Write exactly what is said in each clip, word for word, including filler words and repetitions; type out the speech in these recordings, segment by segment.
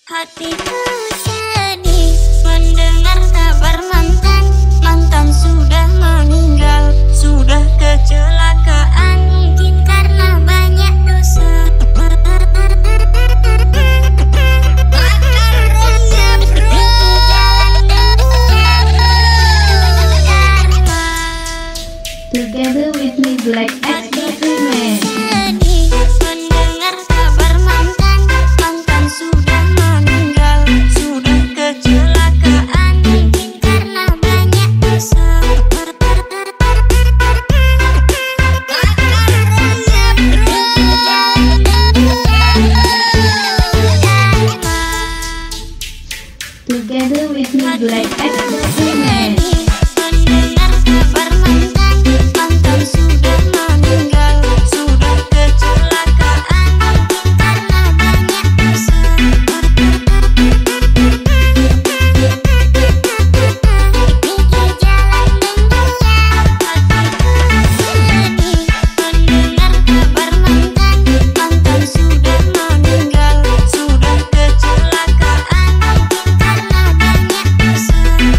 Hatiku sedih mendengar kabar mantan. Mantan sudah meninggal, sudah kecelakaan, mungkin karena banyak dosa. Together with me, Black X Remix. Mendengar kabar mantan, mantan sudah meninggal, sudah kecelakaan, mungkin karena banyak dosa. Together with me, Black X Remix. Mendengar kabar mantan, mantan sudah meninggal, sudah kecelakaan, mungkin karena banyak dosa. Pikir jalan mendulang, hatiku sedih mendengar kabar mantan. Mantan sudah meninggal, sudah kecelakaan, mungkin karena banyak dosa.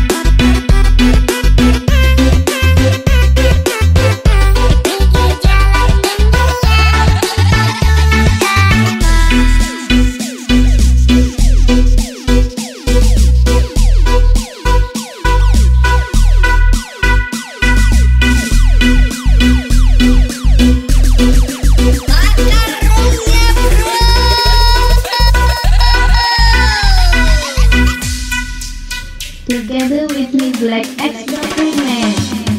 Together with me, Black X Remix.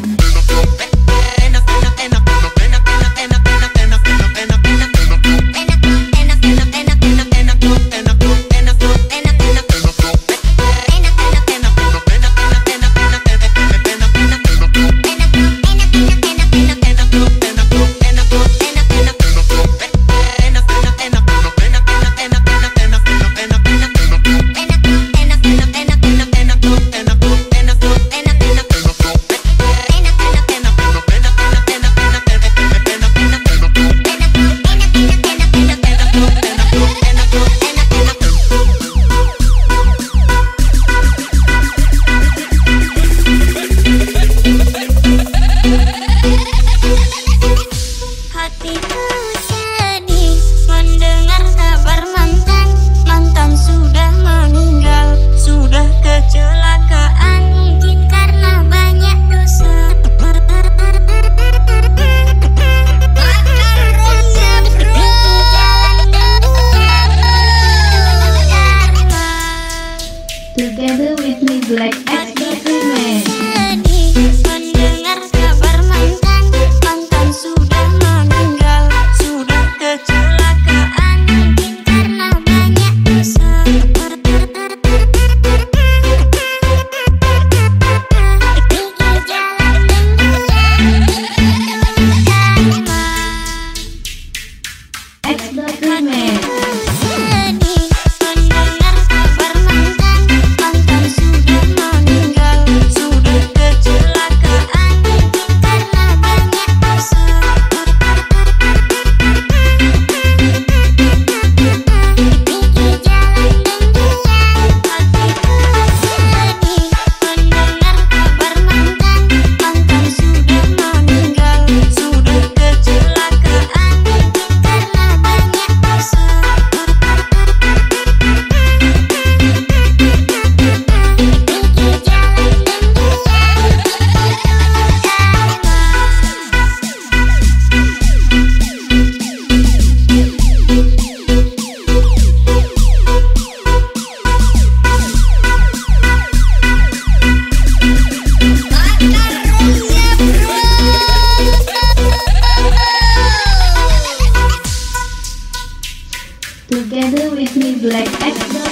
Hatiku sedih mendengar kabar mantan. Mantan sudah meninggal, sudah kecelakaan, mungkin karena banyak dosa. Together with me, Black X Remix. Mendengar kabar mantan, mantan sudah meninggal, sudah kecelakaan, mungkin karena banyak dosa. Pikir jalan mendulang, X Remix. sedih mendengar kabar mantan. Mantan sudah meninggal, sudah kecelakaan, mungkin karena banyak dosa. Pikir jalan mendulang, hatiku sedih mendengar kabar mantan. Mantan sudah meninggal, sudah kecelakaan, mungkin karena banyak dosa. Pikir jalan Together with me, Black X